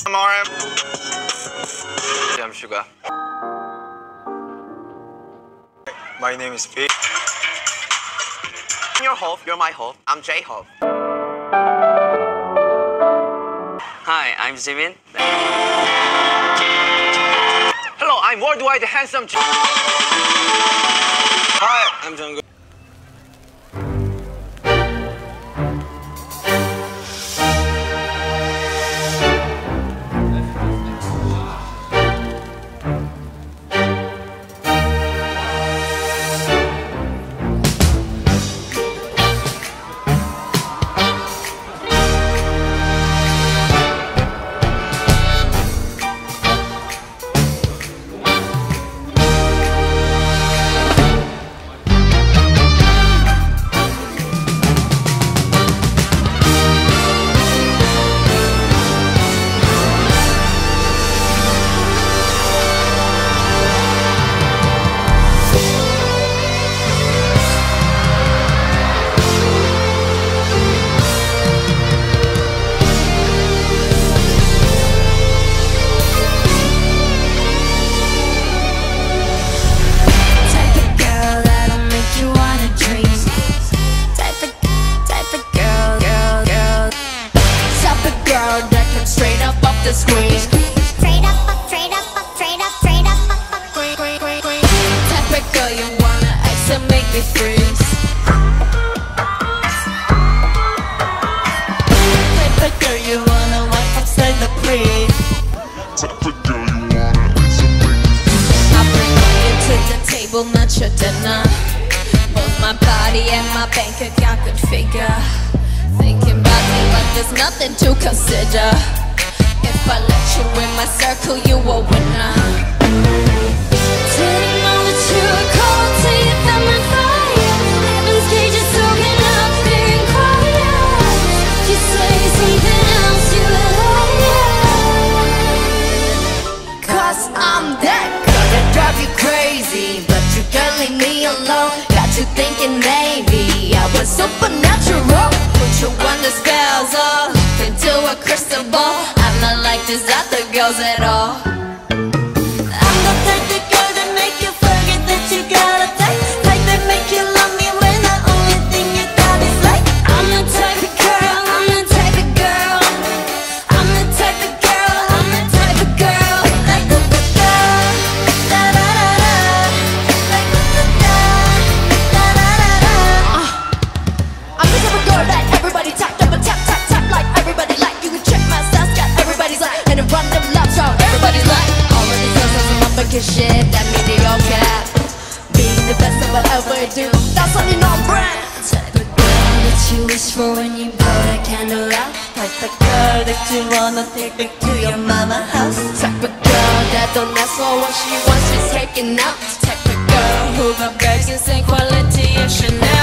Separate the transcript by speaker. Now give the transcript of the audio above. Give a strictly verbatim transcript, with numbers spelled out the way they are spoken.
Speaker 1: Tomorrow. I'm Sugar.
Speaker 2: My name is P.
Speaker 1: I'm your host, you're my host. I'm J-Hope. Hi, I'm Jimin. Hello, I'm worldwide handsome.
Speaker 2: Hi, I'm Jungkook.
Speaker 3: Straight up off the screen. Straight up, up, straight up, up, straight up, straight up, up, up, green, green, green, green. Type of girl you wanna ice and make me freeze. Type of girl you wanna walk outside the breeze. Type of girl you wanna ice and make me freeze. I bring you to the table, not your dinner. Both my body and my bank account could figure. Thinking about me, but there's nothing to consider. If I let you in my circle, you a winner. Didn't know that you were cold till you felt my fire. Heaven's cages soaking up, fearing quiet. You say something else, you a liar. Cause I'm that girl that drive you crazy, but you can't leave me alone. Got you thinking maybe I was supernatural. Put you under spells, oh, look into a crystal ball. I'm not like these other girls at all. I'm the type of girl that make you forget that you got a type. Type that make you love me when the only thing you got is like. I'm the type of girl, I'm the type of girl. I'm the type of girl, I'm the type of girl. Like da da da, da da da da. Like da da da, da da da da. I'm the type of girl that everybody tap, tap, tap, tap, tap, like everybody like. You can check my stats, got everybody's like, and a random love song, everybody's like. All of these girls are some motherfucking shit, that mediocre. Being the best of whatever I do, that's only non brand. Type of girl that you wish for when you blow that candle out. Type of girl that you wanna take back to your mama house. Type of girl that don't ask for what she wants, she's taking out. Type of girl who got bags and same quality as Chanel.